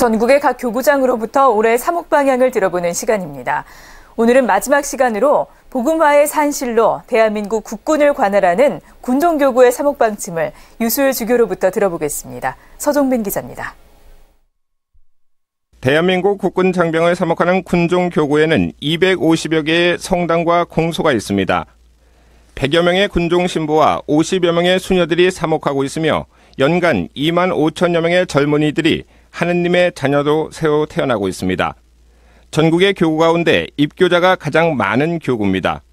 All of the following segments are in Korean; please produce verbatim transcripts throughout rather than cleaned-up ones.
전국의 각 교구장으로부터 올해 사목 방향을 들어보는 시간입니다. 오늘은 마지막 시간으로 복음화의 산실로 대한민국 국군을 관할하는 군종교구의 사목 방침을 유술 주교로부터 들어보겠습니다. 서종빈 기자입니다. 대한민국 국군 장병을 사목하는 군종교구에는 이백오십여 개의 성당과 공소가 있습니다. 백여 명의 군종 신부와 오십여 명의 수녀들이 사목하고 있으며 연간 이만 오천여 명의 젊은이들이 하느님의 자녀로 새로 태어나고 있습니다. 전국의 교구 가운데 입교자가 가장 많은 교구입니다.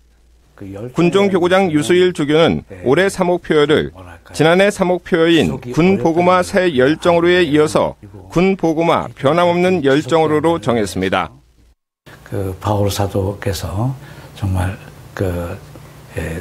군종교구장 유수일 주교는 올해 사목표어를 지난해 사목표어인 군복음화 새 열정으로에 이어서 군복음화 변함없는 열정으로로 정했습니다. 그 바울 사도께서 정말 그 에,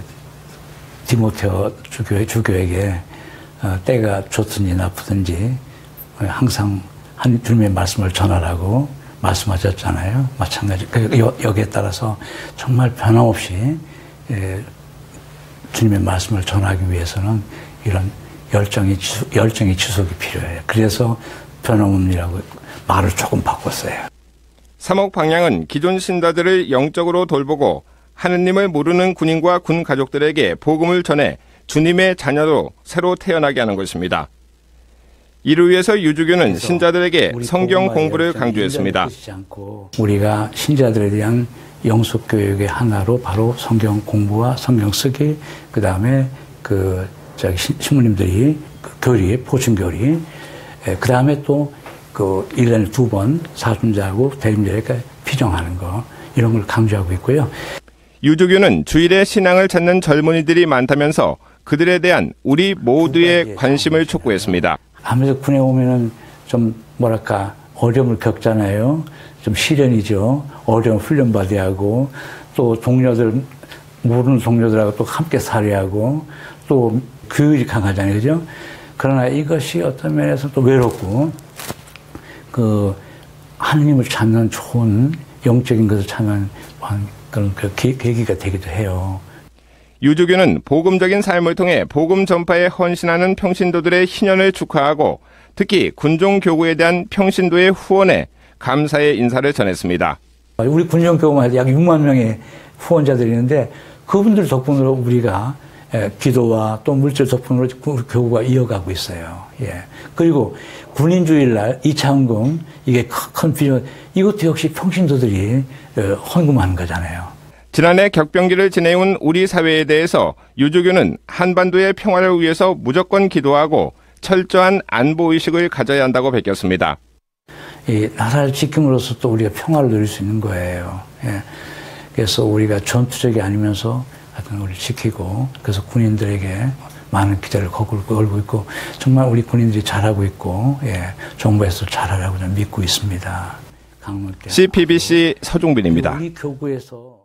디모데오 주교 주교에게 어, 때가 좋든지 나쁘든지 항상 한 주님의 말씀을 전하라고 말씀하셨잖아요. 마찬가지 여기에 따라서 정말 변함없이 예, 주님의 말씀을 전하기 위해서는 이런 열정이 열정의 지속이 필요해요. 그래서 변함없느라고 말을 조금 바꿨어요. 사목 방향은 기존 신자들을 영적으로 돌보고 하느님을 모르는 군인과 군 가족들에게 복음을 전해 주님의 자녀로 새로 태어나게 하는 것입니다. 이를 위해서 유주교는 신자들에게 성경 공부를 강조했습니다. 우리가 신자들에 대한 영속교육의 하나로 바로 성경 공부와 성경 쓰기, 그 다음에 그 저기 신부님들이 그 교리, 포춘교리, 그 다음에 또 그 일 년에 두 번 사순절하고 대림절에 피정하는 거, 이런 걸 강조하고 있고요. 유주교는 주일에 신앙을 찾는 젊은이들이 많다면서 그들에 대한 우리 모두의 관심을 촉구했습니다. 아무래도 군에 오면은 좀 뭐랄까 어려움을 겪잖아요. 좀 시련이죠. 어려움 훈련 받아야 하고, 또 동료들 모르는 동료들하고 또 함께 살아야 하고, 또 교육이 강하잖아요, 그죠? 그러나 이것이 어떤 면에서 또 외롭고, 그 하느님을 찾는 좋은 영적인 것을 찾는 그런 그 계기가 되기도 해요. 유주교는 복음적인 삶을 통해 복음 전파에 헌신하는 평신도들의 희년을 축하하고 특히 군종교구에 대한 평신도의 후원에 감사의 인사를 전했습니다. 우리 군종교구만 해도 약 육만 명의 후원자들이 있는데 그분들 덕분으로 우리가 기도와 또 물질 덕분으로 교구가 이어가고 있어요. 예. 그리고 군인주일날 이차헌금, 이게 큰 비전, 이것도 역시 평신도들이 헌금하는 거잖아요. 지난해 격병기를 지내온 우리 사회에 대해서 유주교는 한반도의 평화를 위해서 무조건 기도하고 철저한 안보의식을 가져야 한다고 밝혔습니다. 이 나라를 지킴으로써 또 우리가 평화를 누릴 수 있는 거예요. 예. 그래서 우리가 전투적이 아니면서 하여튼 우리를 지키고, 그래서 군인들에게 많은 기대를 걸고 있고, 정말 우리 군인들이 잘하고 있고, 예, 정부에서 잘하라고 저는 믿고 있습니다. 씨피비씨 서종빈입니다. 우리 교구에서